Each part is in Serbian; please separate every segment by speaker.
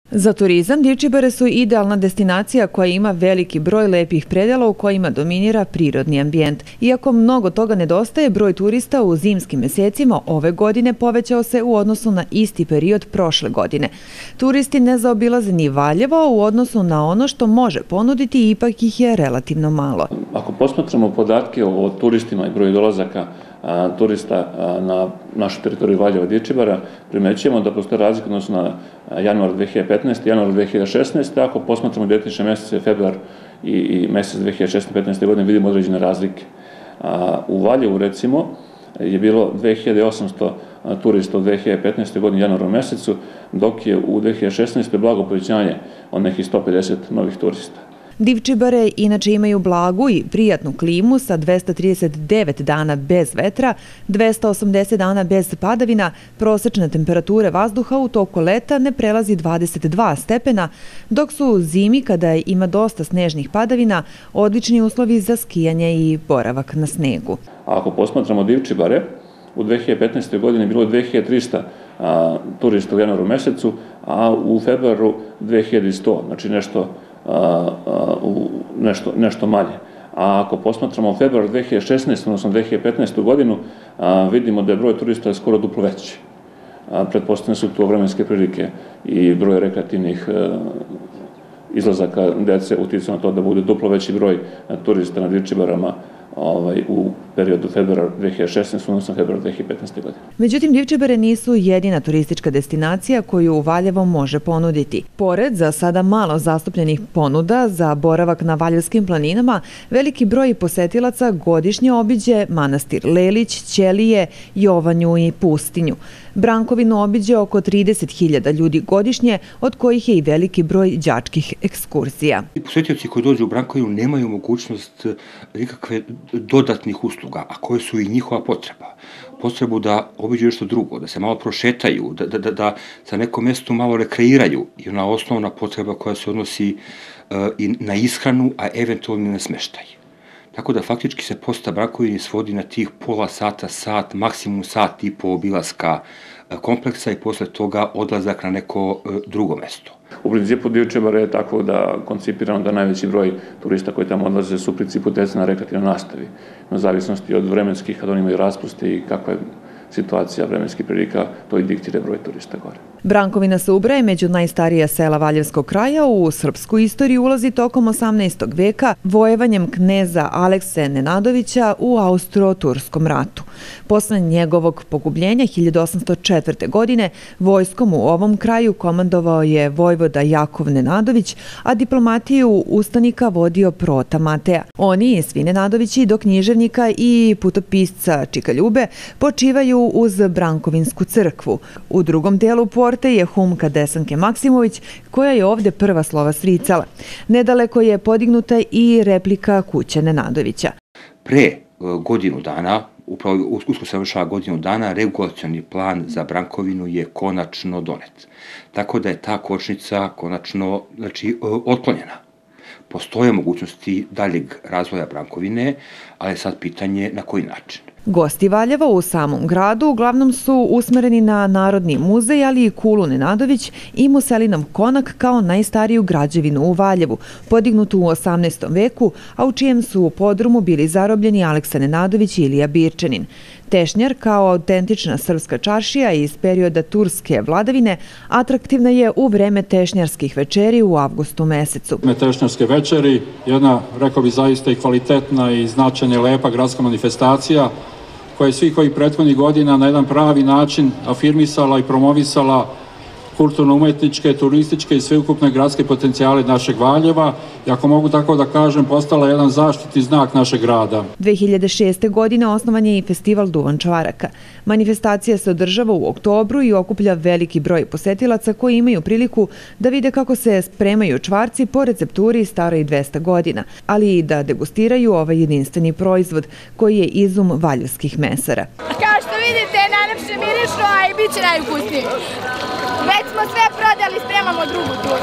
Speaker 1: Za turizam Divčibare su idealna destinacija koja ima veliki broj lepih predela u kojima dominira prirodni ambijent. Iako mnogo toga nedostaje, broj turista u zimskim mesecima ove godine povećao se u odnosu na isti period prošle godine. Turisti ne zaobilaze ni Valjevo u odnosu na ono što može ponuditi i ipak ih je relativno malo.
Speaker 2: Ako posmatramo podatke o turistima i broju dolazaka turista na našu teritoriju Valjeva i Divčibara, primećujemo da postoje razlika odnosno na januar 2015. i januar 2016. Ako posmatramo identične mesece, februar i mesec 2016-2015. godine, vidimo određene razlike. U Valjevu, recimo, je bilo 2800 turista u 2015. godini januaru mesecu, dok je u 2016. blago povećanje od nekih 150 novih turista.
Speaker 1: Divčibare inače imaju blagu i prijatnu klimu sa 239 dana bez vetra, 280 dana bez padavina, prosečne temperature vazduha u toku leta ne prelazi 22 stepena, dok su u zimi, kada ima dosta snežnih padavina, odlični uslovi za skijanje i boravak na snegu.
Speaker 2: Ako posmatramo Divčibare, u 2015. godini je bilo 2300 turista u januaru mesecu, a u februaru 2100, znači nešto manje. A ako posmatramo februar 2016. odnosno 2015. godinu, vidimo da je broj turista skoro duplo veći. Pretpostavljene su to vremenske prilike i broj rekreativnih izlazaka dece uticao na to da bude duplo veći broj turista na Divčibarama u periodu februara 2016. odnosno februara 2015. godine.
Speaker 1: Međutim, Divčibare nisu jedina turistička destinacija koju Valjevo može ponuditi. Pored za sada malo zastupljenih ponuda za boravak na Valjevskim planinama, veliki broj posetilaca godišnje obiđe manastir Lelić, Ćelije, Jovanju i Pustinju. Brankovinu obiđe oko 30.000 ljudi godišnje, od kojih je i veliki broj đačkih ekskurzija.
Speaker 3: Posetioci koji dođu u Brankovinu nemaju mogućnost nikakve dodatnih usluga, a koje su i njihova potreba. Potrebu da obiđu nešto drugo, da se malo prošetaju, da sa nekom mjestu malo rekreiraju i ona osnovna potreba koja se odnosi i na ishranu, a eventualno na smeštaj. Tako da faktički se poseta Brankovini svodi na tih pola sata, sat, maksimum sat i po obilaska kompleksa i posle toga odlazak na neko drugo mesto.
Speaker 2: U principu Divčibare je tako da koncipirano da najveći broj turista koji tamo odlaze su u principu deca na rekreativnoj nastavi. Na zavisnosti od vremenskih, kad oni imaju raspuste i kakva je situacija vremenskih prilika, to i diktira broj turista gore.
Speaker 1: Brankovina se ubraje među najstarija sela Valjevskog kraja, u srpsku istoriju ulazi tokom 18. veka vojevanjem kneza Alekse Nenadovića u Austro-Turskom ratu. Posle njegovog pogubljenja 1804. godine vojskom u ovom kraju komandovao je vojvoda Jakov Nenadović, a diplomatiju ustanika vodio Prota Mateja. Oni, svi Nenadovići, do književnika i putopisca Čikaljube, počivaju uz Brankovinsku crkvu. U drugom delu porte je humka Desanke Maksimović, koja je ovde prva slova sricala. Nedaleko je podignuta i replika kuće Nenadovića.
Speaker 3: Pre godinu dana, upravo uskoro se završava godinu dana, regulacioni plan za Brankovinu je konačno donet. Tako da je ta kočnica konačno otklonjena. Postoje mogućnosti daljeg razvoja Brankovine, ali je sad pitanje na koji način.
Speaker 1: Gosti Valjeva u samom gradu uglavnom su usmereni na Narodni muzej, ali i Kulu Nenadović i Muselinov konak kao najstariju građevinu u Valjevu, podignutu u 18. veku, a u čijem su u podrumu bili zarobljeni Aleksa Nenadović i Ilija Birčanin. Tešnjar, kao autentična srpska čaršija iz perioda turske vladavine, atraktivna je u vreme tešnjarskih večeri u avgustu mesecu.
Speaker 4: Tešnjarske večeri, jedna, rekao bi, zaista i kvalitetna i značajna i lepa gradska manifestacija koja je svih ovih prethodnih godina na jedan pravi način afirmisala i promovisala kulturno-umetničke, turističke i sveukupne gradske potencijale našeg Valjeva i, ako mogu tako da kažem, postala jedan zaštitni znak našeg grada.
Speaker 1: 2006. godine osnovan je i festival Duvan čvaraka. Manifestacija se održava u oktobru i okuplja veliki broj posetilaca koji imaju priliku da vide kako se spremaju čvarci po recepturi staroj 200 godina, ali i da degustiraju ovaj jedinstveni proizvod koji je izum valjevskih mesara.
Speaker 5: Kao što vidite, najlepše mirišu, a i bit će najukusniji. Već smo sve prodali, spremamo drugu turu.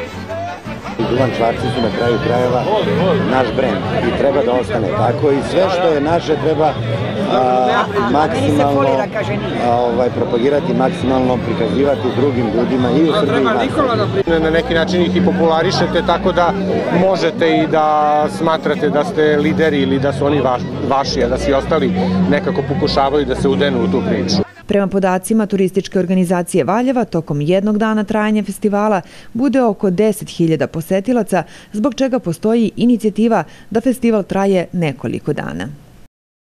Speaker 6: Duvan čvarci su na kraju krajeva naš brend i treba da ostane tako i sve što je naše treba maksimalno propagirati, maksimalno prikazivati drugim ljudima i u Srbiji.
Speaker 7: Na neki način ih i popularišete tako da možete i da smatrate da ste lideri ili da su oni vaši, a da svi ostali nekako pokušavaju da se udenu u tu priču.
Speaker 1: Prema podacima turističke organizacije Valjeva, tokom jednog dana trajanja festivala bude oko 10.000 posetilaca, zbog čega postoji inicijativa da festival traje nekoliko dana.